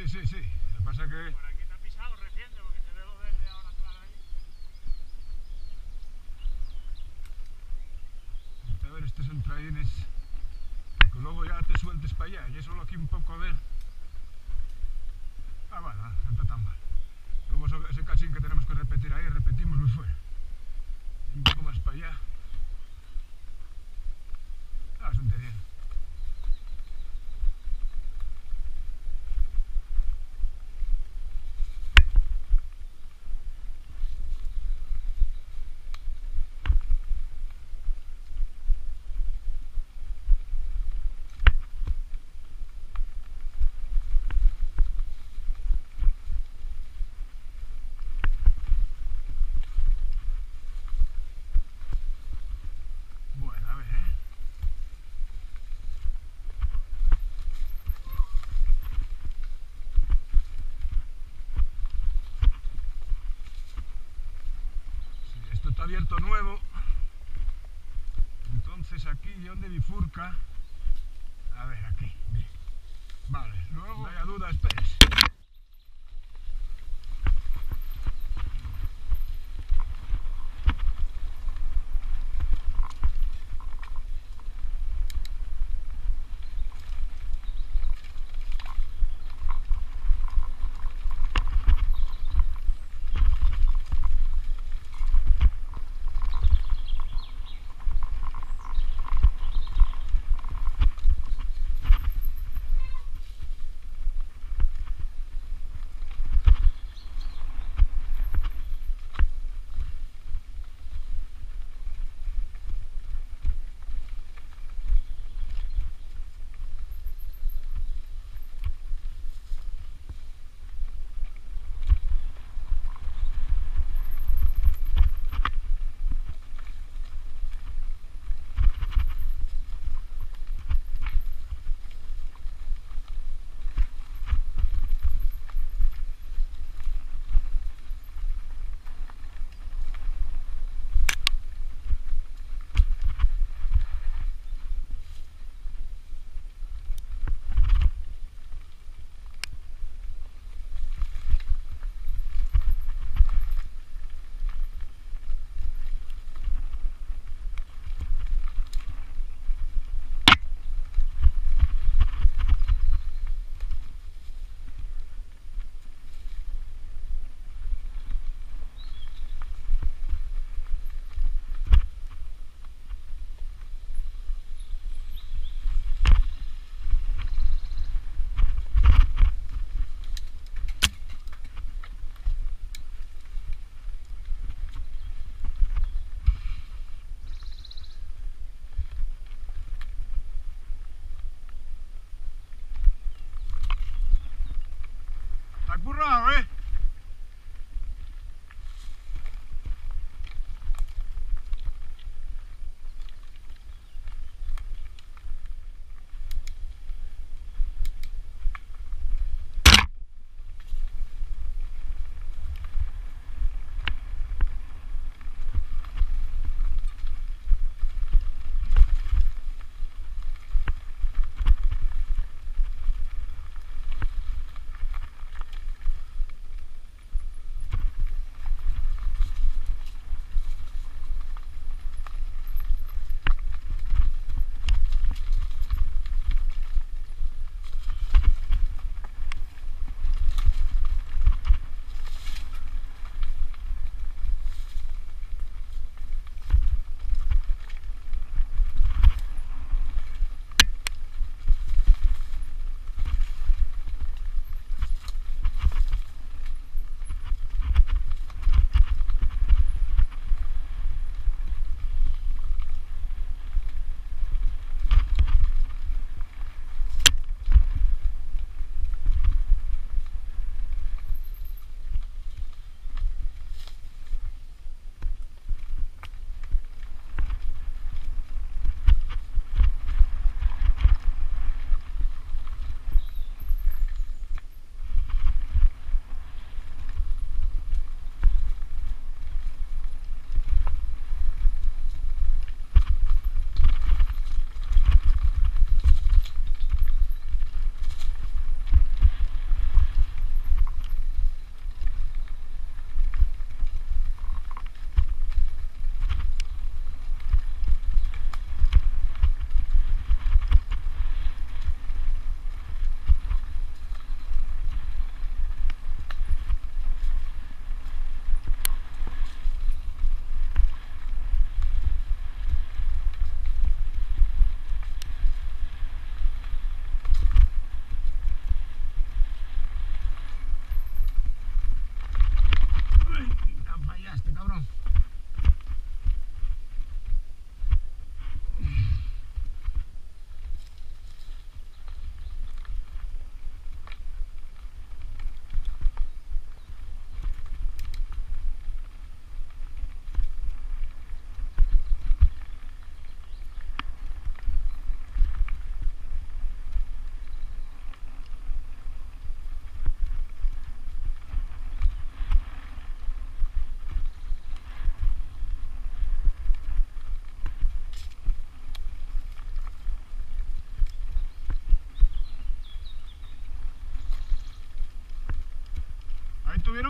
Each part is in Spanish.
Sí, sí, sí. Lo que pasa es que... Por aquí te ha pisado reciente porque se ve lo verde ahora claro ahí. A ver, estos son traínes. Porque luego ya te sueltes para allá. Y solo aquí un poco a ver. Ah, bueno, no está tan mal. Luego ese cachín que tenemos que repetir ahí, repetimos muy fuera. Un poco más para allá. Ah, bastante bien. Bueno, a ver, ¿eh? Sí, esto está abierto nuevo. Entonces aquí, donde bifurca. A ver, aquí. Bien. Vale, luego, no haya duda, esperes.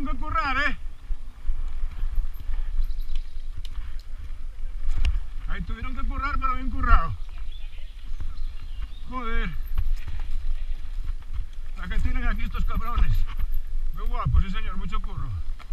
tuvieron que currar, ¿eh? Ahí tuvieron que currar, pero bien currado. Joder. La que tienen aquí estos cabrones. Muy guapo, sí señor, mucho curro.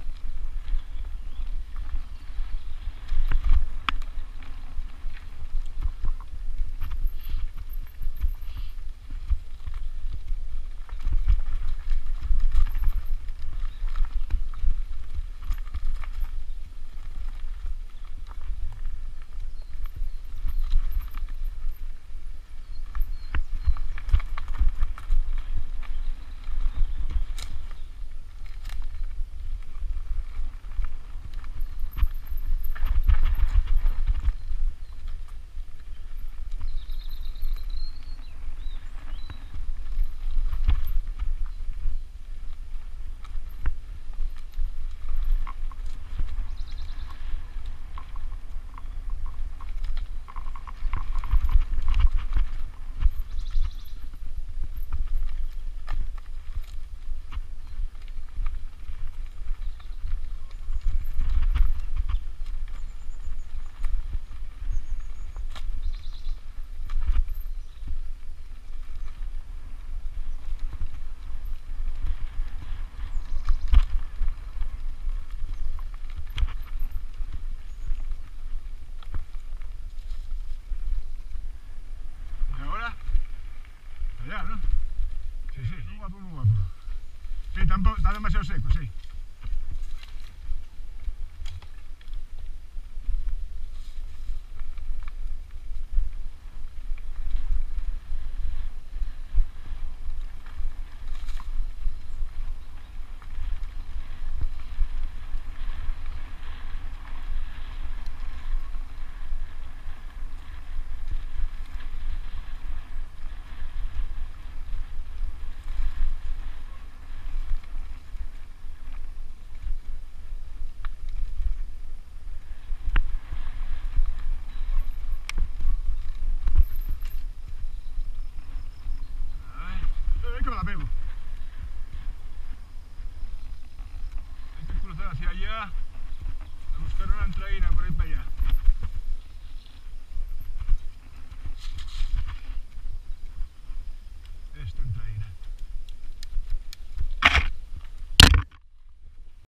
Ya, ¿no? Sí, sí, muy guapo, muy guapo. Sí, tampoco, está demasiado seco, sí. Que me la pego. Hay que cruzar hacia allá a buscar una entraína.